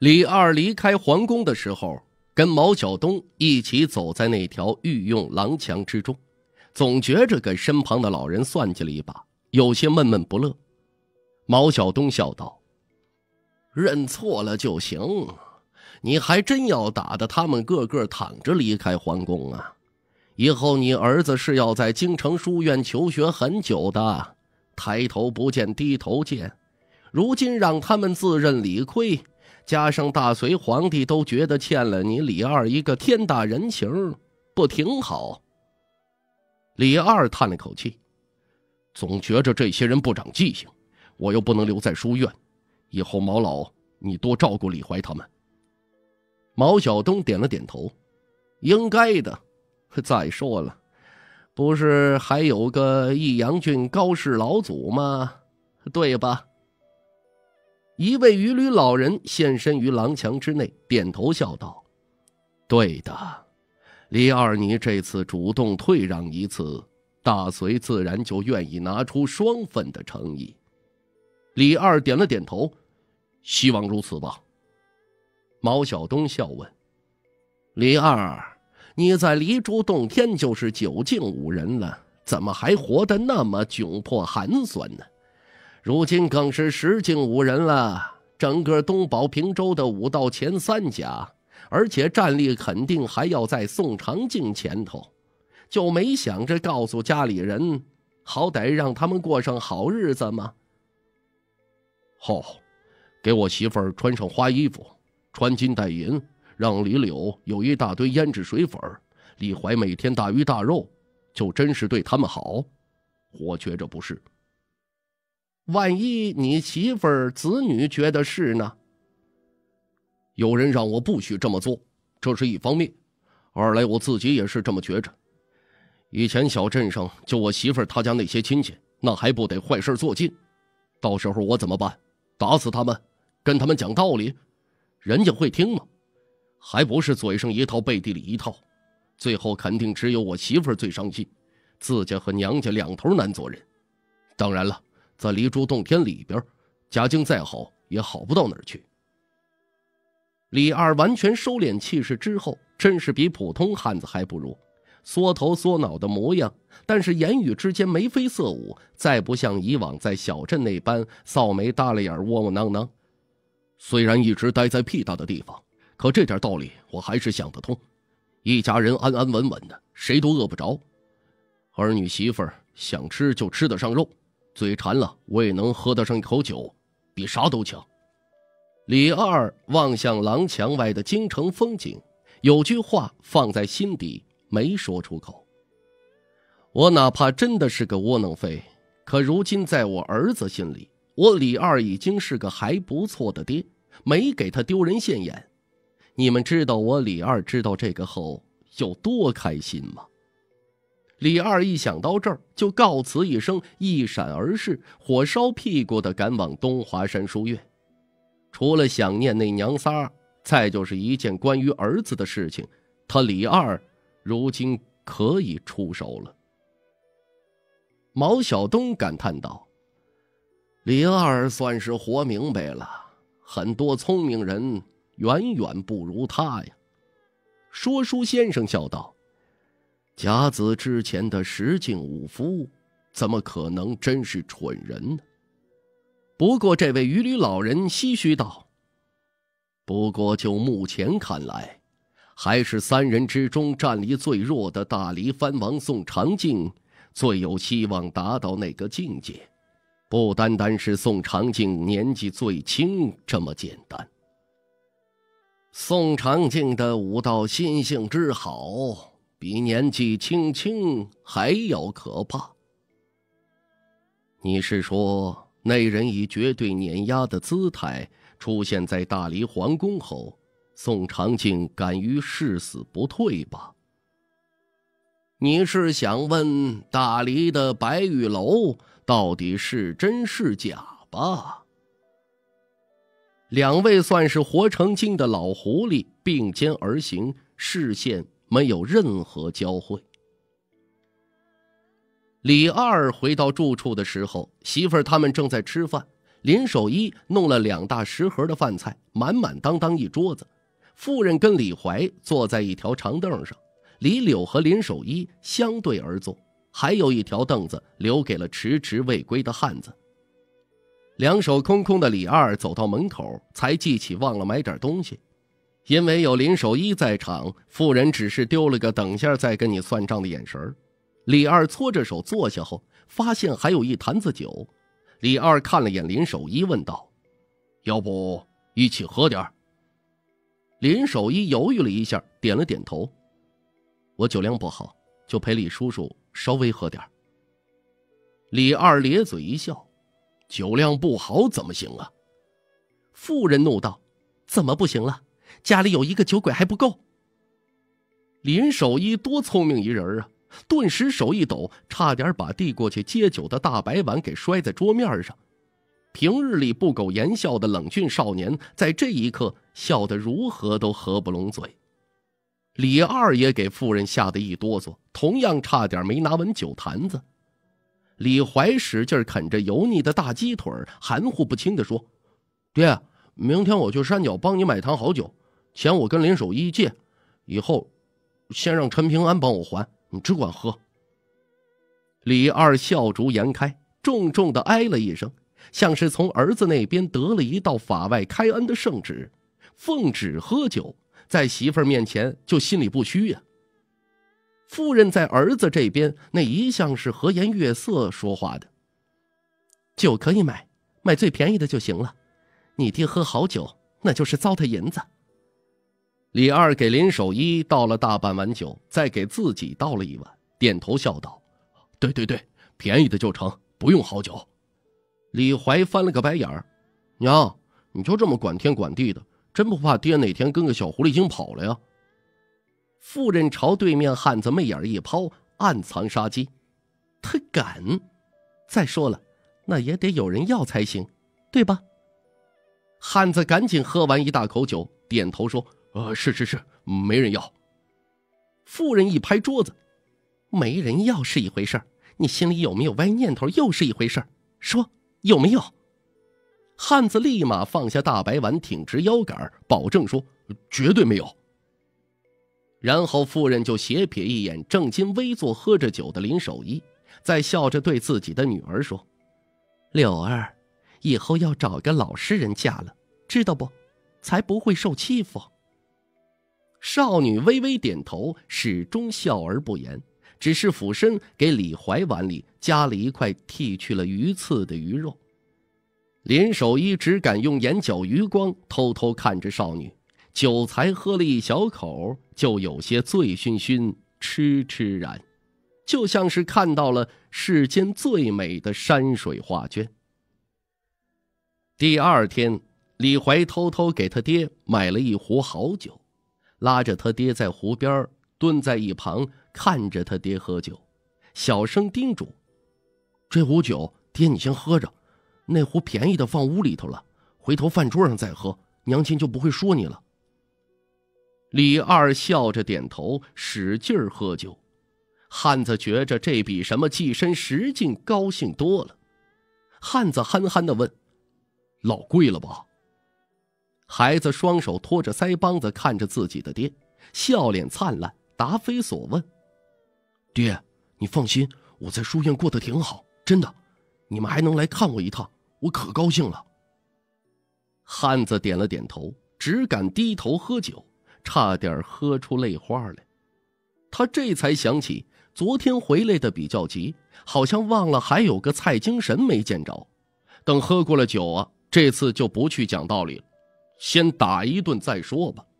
李二离开皇宫的时候，跟毛晓东一起走在那条御用廊墙之中，总觉着跟身旁的老人算计了一把，有些闷闷不乐。毛晓东笑道：“认错了就行，你还真要打得他们个个躺着离开皇宫啊？以后你儿子是要在京城书院求学很久的，抬头不见低头见，如今让他们自认理亏，加上大隋皇帝都觉得欠了你李二一个天大人情，不挺好？”李二叹了口气，总觉着这些人不长记性，我又不能留在书院，以后毛老你多照顾李怀他们。毛晓东点了点头，应该的。再说了，不是还有个益阳郡高氏老祖吗？对吧？一位渔吕老人现身于廊墙之内，点头笑道：“对的，李二你这次主动退让一次，大隋自然就愿意拿出双份的诚意。”李二点了点头：“希望如此吧。”毛晓东笑问：“李二，你在离珠洞天就是9境5人了，怎么还活得那么窘迫寒酸呢？如今更是10境5人了，整个东保平州的武道前3甲，而且战力肯定还要在宋长敬前头，就没想着告诉家里人，好歹让他们过上好日子吗？”“好，给我媳妇儿穿上花衣服，穿金戴银，让李柳有一大堆胭脂水粉，李怀每天大鱼大肉，就真是对他们好。我觉着不是。万一你媳妇儿子女觉得是呢？”“有人让我不许这么做，这是一方面，二来我自己也是这么觉着。以前小镇上就我媳妇儿她家那些亲戚，那还不得坏事做尽？到时候我怎么办？打死他们，跟他们讲道理，人家会听吗？还不是嘴上一套背地里一套，最后肯定只有我媳妇儿最伤心，自家和娘家两头难做人。当然了，在离珠洞天里边，家境再好也好不到哪儿去。”李二完全收敛气势之后，真是比普通汉子还不如，缩头缩脑的模样，但是言语之间眉飞色舞，再不像以往在小镇那般扫眉耷拉眼窝窝囊囊。虽然一直待在屁大的地方，可这点道理我还是想得通。一家人安安稳稳的，谁都饿不着。儿女媳妇儿想吃就吃得上肉，嘴馋了我也能喝得上一口酒，比啥都强。李二望向廊墙外的京城风景，有句话放在心底没说出口：“我哪怕真的是个窝囊废，可如今在我儿子心里，我李二已经是个还不错的爹，没给他丢人现眼。你们知道我李二知道这个后有多开心吗？”李二一想到这儿，就告辞一声，一闪而逝，火烧屁股的赶往东华山书院。除了想念那娘仨，再就是一件关于儿子的事情，他李二如今可以出手了。毛晓东感叹道：“李二算是活明白了，很多聪明人远远不如他呀。”说书先生笑道：“甲子之前的10境5夫，怎么可能真是蠢人呢？”不过这位渔吕老人唏嘘道：“不过就目前看来，还是3人之中战力最弱的大黎藩王宋长敬最有希望达到那个境界，不单单是宋长敬年纪最轻这么简单。宋长敬的武道心性之好，比年纪轻还要可怕。你是说那人以绝对碾压的姿态出现在大黎皇宫后，宋长敬敢于誓死不退吧？你是想问大黎的白玉楼到底是真是假吧？”两位算是活成精的老狐狸并肩而行，视线没有任何交汇。李二回到住处的时候，媳妇儿他们正在吃饭， 林守一弄了2大食盒的饭菜，满满当当一桌子。妇人跟李怀坐在一条长凳上，李柳和林守一相对而坐，还有一条凳子留给了迟迟未归的汉子。两手空空的李二走到门口，才记起忘了买点东西。因为有林守一在场，妇人只是丢了个等下再跟你算账的眼神。李二搓着手坐下后，发现还有一坛子酒。李二看了眼林守一，问道：要不一起喝点？林守一犹豫了一下，点了点头：我酒量不好，就陪李叔叔稍微喝点。李二咧嘴一笑：酒量不好怎么行啊？妇人怒道：怎么不行了？家里有一个酒鬼还不够？林守一多聪明一人啊，顿时手一抖，差点把递过去接酒的大白碗给摔在桌面上。平日里不苟言笑的冷峻少年，在这一刻笑得如何都合不拢嘴。李二也给妇人吓得一哆嗦，同样差点没拿稳酒坛子。李怀使劲啃着油腻的大鸡腿，含糊不清地说：爹，明天我去山脚帮你买坛好酒，钱我跟林守一借，以后先让陈平安帮我还，你只管喝。李二笑逐颜开，重重地哎了一声，像是从儿子那边得了一道法外开恩的圣旨，奉旨喝酒，在媳妇儿面前就心里不虚呀。夫人在儿子这边那一向是和颜悦色说话的：酒可以买，买最便宜的就行了，你爹喝好酒那就是糟蹋银子。李二给林守一倒了大半碗酒，再给自己倒了一碗，点头笑道：对对对，便宜的就成，不用好酒。李怀翻了个白眼儿：娘，你就这么管天管地的，真不怕爹哪天跟个小狐狸精跑了呀？妇人朝对面汉子媚眼一抛，暗藏杀机：他敢？再说了，那也得有人要才行，对吧？汉子赶紧喝完一大口酒，点头说：是，没人要。妇人一拍桌子：没人要是一回事，你心里有没有歪念头又是一回事，说有没有？汉子立马放下大白碗，挺直腰杆，保证说：绝对没有。然后妇人就斜瞥一眼正襟危坐喝着酒的林守一，再笑着对自己的女儿说：柳儿，以后要找个老实人嫁了，知道不？才不会受欺负。少女微微点头，始终笑而不言，只是俯身给李怀碗里加了一块剃去了鱼刺的鱼肉。林守一只敢用眼角余光偷偷看着少女，酒才喝了一小口，就有些醉醺醺，痴痴然，就像是看到了世间最美的山水画卷。第二天，李怀偷偷给他爹买了一壶好酒，拉着他爹在湖边蹲在一旁看着他爹喝酒，小声叮嘱：这壶酒爹你先喝着，那壶便宜的放屋里头了，回头饭桌上再喝，娘亲就不会说你了。李二笑着点头，使劲儿喝酒。汉子觉着这比什么寄身十境高兴多了。汉子憨憨地问：老贵了吧？孩子双手托着腮帮子看着自己的爹，笑脸灿烂，答非所问：爹，你放心，我在书院过得挺好，真的，你们还能来看我一趟，我可高兴了。汉子点了点头，只敢低头喝酒，差点喝出泪花来。他这才想起昨天回来的比较急，好像忘了还有个蔡京神没见着。等喝过了酒啊，这次就不去讲道理了，先打一顿再说吧。